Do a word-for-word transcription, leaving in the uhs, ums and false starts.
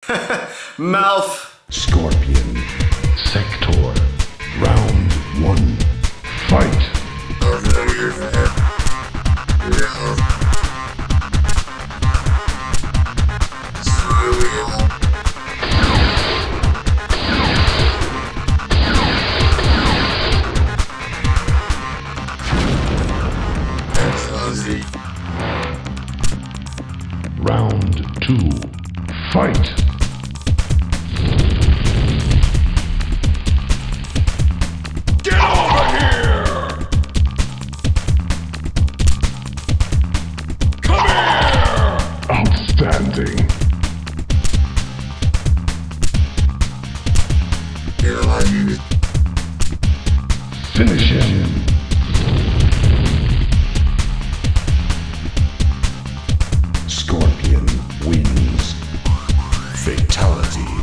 MELF. Scorpion. Sektor. Round one. Fight. Round two. Fight. Get over here! Come here! Outstanding. Finish him. Scorpion wins. Fatality.